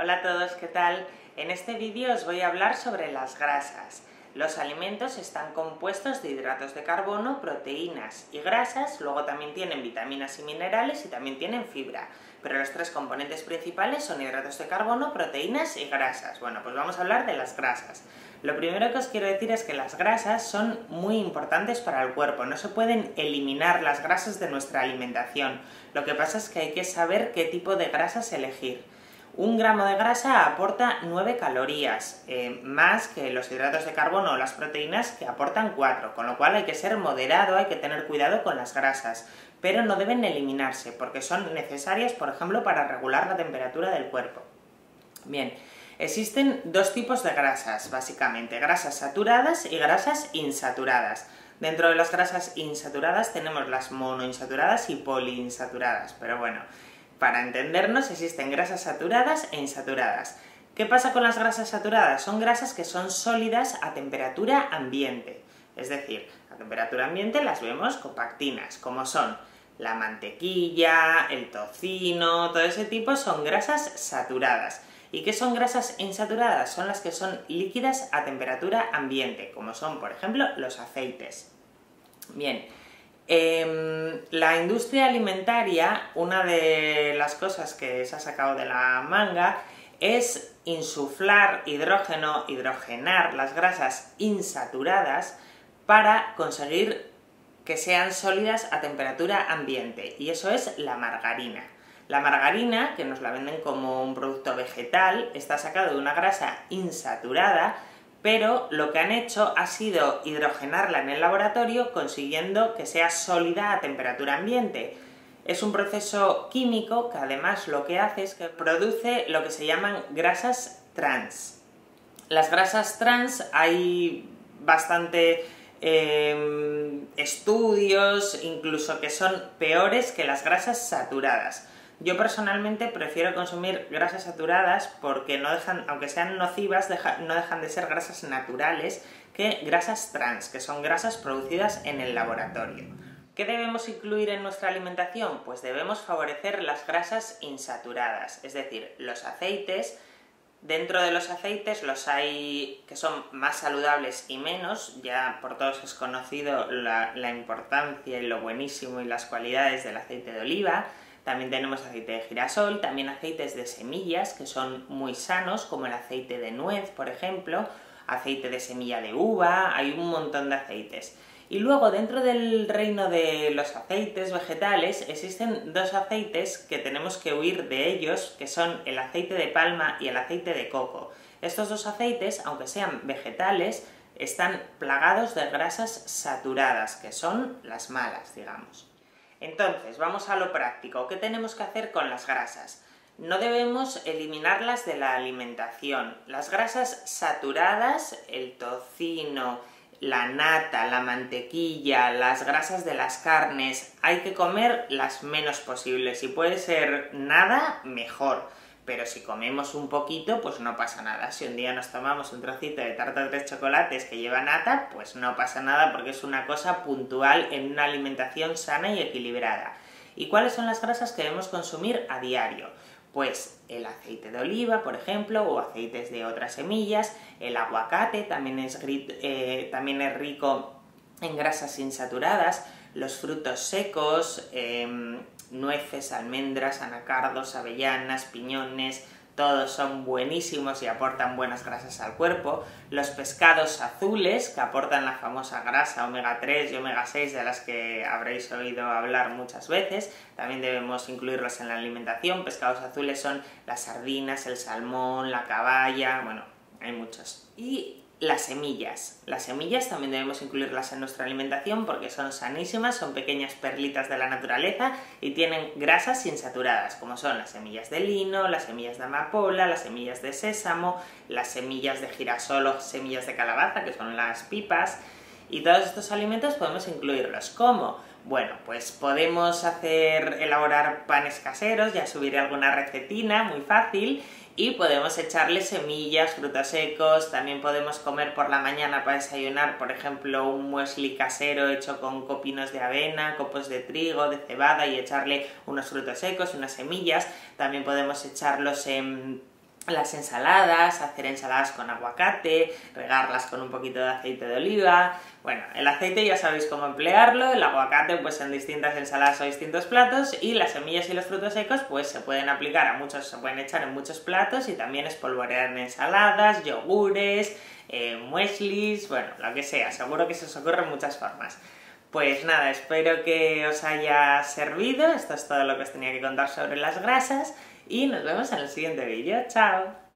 Hola a todos, ¿qué tal? En este vídeo os voy a hablar sobre las grasas. Los alimentos están compuestos de hidratos de carbono, proteínas y grasas, luego también tienen vitaminas y minerales y también tienen fibra. Pero los tres componentes principales son hidratos de carbono, proteínas y grasas. Bueno, pues vamos a hablar de las grasas. Lo primero que os quiero decir es que las grasas son muy importantes para el cuerpo, no se pueden eliminar las grasas de nuestra alimentación. Lo que pasa es que hay que saber qué tipo de grasas elegir. 1 gramo de grasa aporta 9 calorías, más que los hidratos de carbono o las proteínas que aportan 4, con lo cual hay que ser moderado, hay que tener cuidado con las grasas, pero no deben eliminarse porque son necesarias, por ejemplo, para regular la temperatura del cuerpo. Bien, existen dos tipos de grasas, básicamente, grasas saturadas y grasas insaturadas. Dentro de las grasas insaturadas tenemos las monoinsaturadas y poliinsaturadas, pero bueno, para entendernos existen grasas saturadas e insaturadas. ¿Qué pasa con las grasas saturadas? Son grasas que son sólidas a temperatura ambiente, es decir, a temperatura ambiente las vemos compactinas, como son la mantequilla, el tocino, todo ese tipo son grasas saturadas. ¿Y qué son grasas insaturadas? Son las que son líquidas a temperatura ambiente, como son, por ejemplo, los aceites. Bien, la industria alimentaria, una de las cosas que se ha sacado de la manga es insuflar hidrógeno, hidrogenar las grasas insaturadas para conseguir que sean sólidas a temperatura ambiente, y eso es la margarina. La margarina, que nos la venden como un producto vegetal, está sacado de una grasa insaturada, pero lo que han hecho ha sido hidrogenarla en el laboratorio consiguiendo que sea sólida a temperatura ambiente. Es un proceso químico que además lo que hace es que produce lo que se llaman grasas trans. Las grasas trans hay bastante estudios, incluso que son peores que las grasas saturadas. Yo personalmente prefiero consumir grasas saturadas porque no dejan, aunque sean nocivas, no dejan de ser grasas naturales que grasas trans, que son grasas producidas en el laboratorio. ¿Qué debemos incluir en nuestra alimentación? Pues debemos favorecer las grasas insaturadas, es decir, los aceites. Dentro de los aceites los hay que son más saludables y menos, ya por todos es conocido la importancia y lo buenísimo y las cualidades del aceite de oliva. También tenemos aceite de girasol, también aceites de semillas que son muy sanos, como el aceite de nuez, por ejemplo, aceite de semilla de uva, hay un montón de aceites. Y luego, dentro del reino de los aceites vegetales, existen dos aceites que tenemos que huir de ellos, que son el aceite de palma y el aceite de coco. Estos dos aceites, aunque sean vegetales, están plagados de grasas saturadas, que son las malas, digamos. Entonces, vamos a lo práctico. ¿Qué tenemos que hacer con las grasas? No debemos eliminarlas de la alimentación. Las grasas saturadas, el tocino, la nata, la mantequilla, las grasas de las carnes, hay que comer las menos posibles. Si puede ser nada, mejor. Pero si comemos un poquito, pues no pasa nada. Si un día nos tomamos un trocito de tarta de 3 chocolates que lleva nata, pues no pasa nada porque es una cosa puntual en una alimentación sana y equilibrada. ¿Y cuáles son las grasas que debemos consumir a diario? Pues el aceite de oliva, por ejemplo, o aceites de otras semillas, el aguacate también es rico en grasas insaturadas, los frutos secos, nueces, almendras, anacardos, avellanas, piñones, todos son buenísimos y aportan buenas grasas al cuerpo. Los pescados azules, que aportan la famosa grasa omega 3 y omega 6 de las que habréis oído hablar muchas veces, también debemos incluirlos en la alimentación. Pescados azules son las sardinas, el salmón, la caballa, bueno, hay muchos. Y las semillas también debemos incluirlas en nuestra alimentación porque son sanísimas, son pequeñas perlitas de la naturaleza y tienen grasas insaturadas, como son las semillas de lino, las semillas de amapola, las semillas de sésamo, las semillas de girasol o semillas de calabaza, que son las pipas, y todos estos alimentos podemos incluirlos. ¿Cómo? Bueno, pues podemos elaborar panes caseros, ya subiré alguna recetina muy fácil, y podemos echarle semillas, frutos secos. También podemos comer por la mañana para desayunar, por ejemplo, un muesli casero hecho con copinos de avena, copos de trigo, de cebada, y echarle unos frutos secos, unas semillas. También podemos echarlos en las ensaladas, hacer ensaladas con aguacate, regarlas con un poquito de aceite de oliva. Bueno, el aceite ya sabéis cómo emplearlo, el aguacate pues en distintas ensaladas o distintos platos, y las semillas y los frutos secos pues se pueden aplicar a muchos, se pueden echar en muchos platos y también espolvorear en ensaladas, yogures, mueslis, bueno, lo que sea, seguro que se os ocurren muchas formas. Pues nada, espero que os haya servido, esto es todo lo que os tenía que contar sobre las grasas, y nos vemos en el siguiente vídeo. ¡Chao!